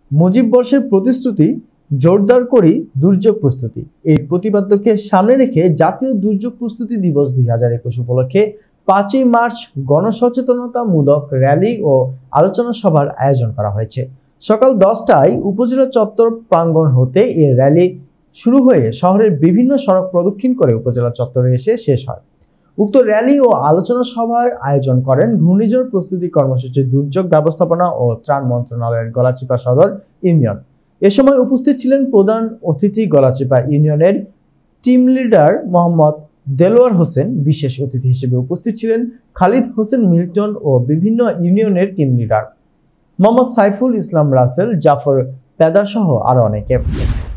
মুজিব বর্ষের প্রতিশ্রুতি জোরদার করি দুর্যোগ প্রস্তুতি। এই প্রতিপাদ্যকে সামনে রেখে জাতীয় দুর্যোগ প্রস্তুতি দিবস 2021 উপলক্ষে 5ই মার্চ গণসচেতনতামূলক র্যালি ও আলোচনা সভার আয়োজন করা হয়েছে। সকাল 10টায় উপজেলা চত্বর প্রাঙ্গণ হতে এই র্যালি শুরু হয়ে শহরের বিভিন্ন সড়ক প্রদক্ষিণ করে উপজেলা চত্বরে এসে শেষ হয়। উক্ত র্যালি ও আলোচনা সভার আয়োজন করেন ঘূর্ণিঝড় প্রস্তুতি কর্মসূচির দুর্যোগ ব্যবস্থাপনা ও ত্রাণ মন্ত্রণালয়ের গলাচিপা সদর ইউনিয়ন। এ সময় উপস্থিত ছিলেন প্রধান অতিথি গলাচিপা ইউনিয়নের টিম লিডার মোহাম্মদ দেলোয়ার হোসেন। বিশেষ অতিথি হিসেবে উপস্থিত ছিলেন খালিদ হোসেন মিল্টন ও বিভিন্ন ইউনিয়নের টিম লিডার মোহাম্মদ সাইফুল ইসলাম রাসেল, জাফর পেদা সহ আরো অনেকে।